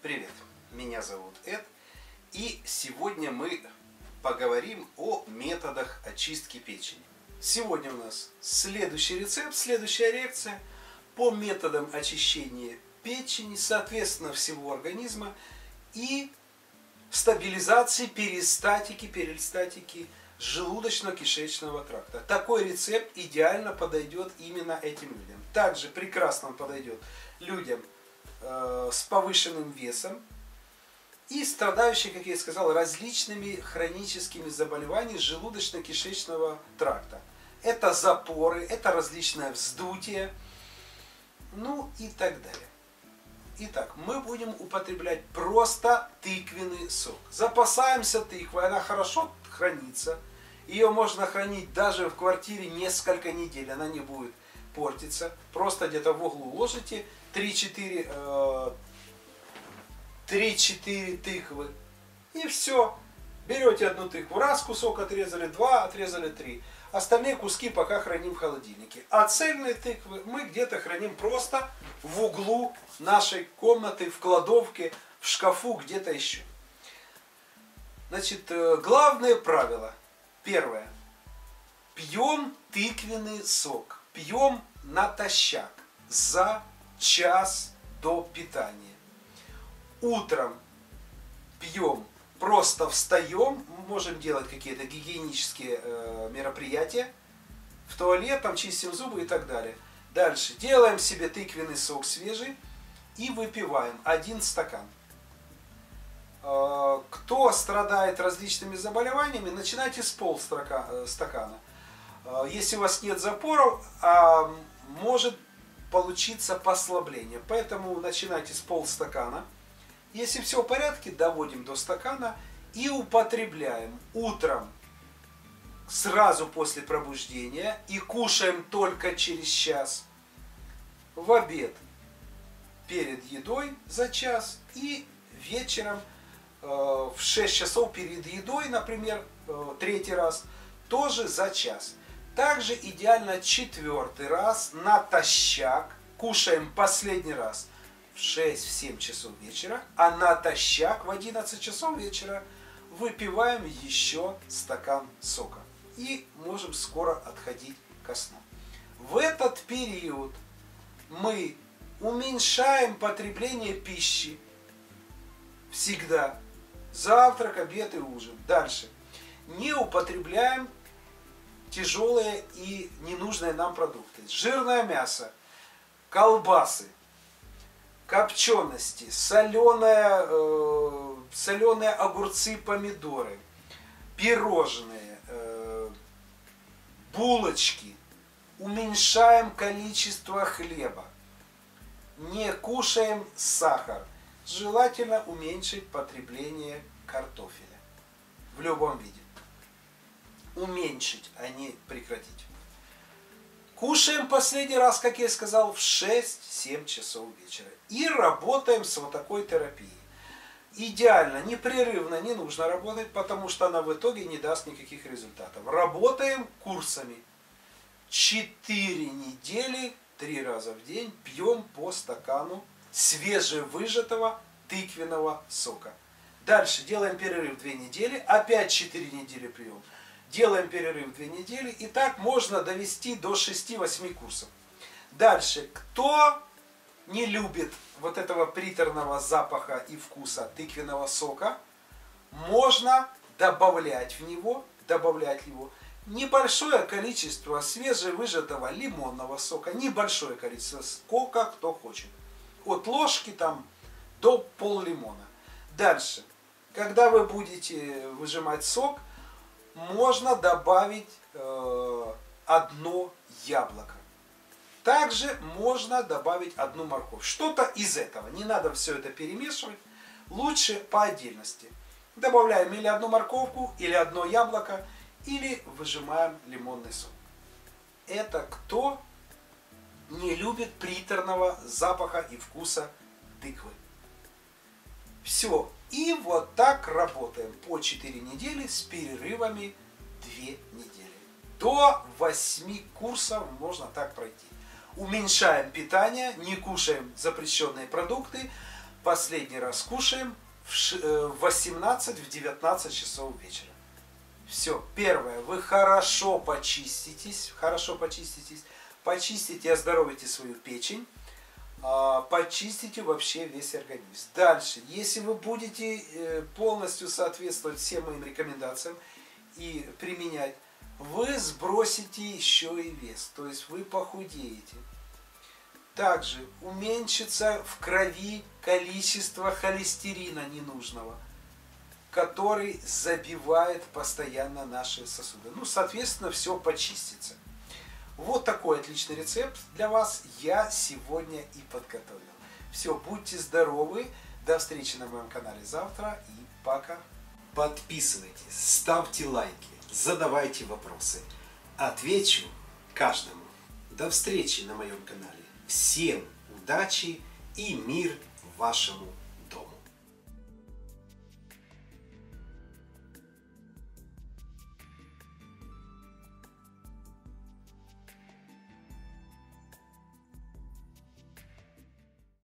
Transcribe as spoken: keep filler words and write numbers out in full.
Привет, меня зовут Эд, и сегодня мы поговорим о методах очистки печени. Сегодня у нас следующий рецепт, следующая лекция по методам очищения печени, соответственно, всего организма и стабилизации перистатики, перистатики желудочно-кишечного тракта. Такой рецепт идеально подойдет именно этим людям. Также прекрасно он подойдет людям э, с повышенным весом и страдающие, как я и сказал, различными хроническими заболеваниями желудочно-кишечного тракта. Это запоры, это различное вздутие, ну и так далее. Итак, мы будем употреблять просто тыквенный сок. Запасаемся тыквой, она хорошо хранится. Ее можно хранить даже в квартире несколько недель, она не будет портиться. Просто где-то в углу ложите три-четыре тыквы и все. Берете одну тыкву, раз кусок отрезали, два, отрезали три. Остальные куски пока храним в холодильнике. А цельные тыквы мы где-то храним просто в углу нашей комнаты, в кладовке, в шкафу, где-то еще. Значит, главное правило. Первое. Пьем тыквенный сок. Пьем натощак за час до питания. Утром пьем, просто встаем, мы можем делать какие-то гигиенические э, мероприятия, в туалет, там чистим зубы и так далее. Дальше делаем себе тыквенный сок свежий и выпиваем один стакан. Э, кто страдает различными заболеваниями, начинайте с полстакана. Э, если у вас нет запоров, а может получиться послабление, поэтому начинайте с полстакана. Если все в порядке, доводим до стакана и употребляем утром сразу после пробуждения и кушаем только через час, в обед перед едой за час и вечером э, в шесть часов перед едой, например, э, третий раз, тоже за час. Также идеально четвертый раз натощак кушаем последний раз в шесть-семь часов вечера, а натощак в одиннадцать часов вечера выпиваем еще стакан сока. И можем скоро отходить ко сну. В этот период мы уменьшаем потребление пищи. Всегда. Завтрак, обед и ужин. Дальше. Не употребляем тяжелые и ненужные нам продукты. Жирное мясо, колбасы, копчености, соленые, э, соленые огурцы, помидоры, пирожные, э, булочки. Уменьшаем количество хлеба. Не кушаем сахар. Желательно уменьшить потребление картофеля. В любом виде. Уменьшить, а не прекратить. Кушаем последний раз, как я сказал, в шесть-семь часов вечера. И работаем с вот такой терапией. Идеально, непрерывно не нужно работать, потому что она в итоге не даст никаких результатов. Работаем курсами. четыре недели, три раза в день пьем по стакану свежевыжатого тыквенного сока. Дальше делаем перерыв две недели, опять четыре недели пьем. Делаем перерыв две недели, и так можно довести до шести-восьми курсов. Дальше, кто не любит вот этого приторного запаха и вкуса тыквенного сока, можно добавлять в него, добавлять в него небольшое количество свежевыжатого лимонного сока, небольшое количество, сколько кто хочет. От ложки там до пол-лимона. Дальше, когда вы будете выжимать сок, можно добавить э, одно яблоко. Также можно добавить одну морковь. Что-то из этого. Не надо все это перемешивать. Лучше по отдельности. Добавляем или одну морковку, или одно яблоко, или выжимаем лимонный сок. Это кто не любит приторного запаха и вкуса тыквы. Все. И вот так работаем по четыре недели с перерывами две недели. До восьми курсов можно так пройти. Уменьшаем питание, не кушаем запрещенные продукты, последний раз кушаем в восемнадцать-девятнадцать часов вечера. Все. Первое. Вы хорошо почиститесь. Хорошо почиститесь. Почистите и оздоровите свою печень. Почистите вообще весь организм. Дальше. Если вы будете полностью соответствовать всем моим рекомендациям и применять, вы сбросите еще и вес. То есть вы похудеете. Также уменьшится в крови количество холестерина ненужного, который забивает постоянно наши сосуды. Ну, соответственно, все почистится. Вот такой отличный рецепт для вас я сегодня и подготовил. Все, будьте здоровы, до встречи на моем канале завтра и пока. Подписывайтесь, ставьте лайки, задавайте вопросы. Отвечу каждому. До встречи на моем канале. Всем удачи и мир вашему